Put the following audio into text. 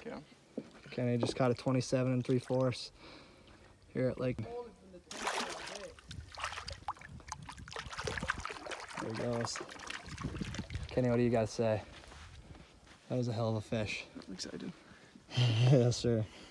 Yeah. Kenny just caught a 27 3/4 here at Lake. There he goes. Kenny, what do you got to say? That was a hell of a fish. I'm excited. Yes, sir.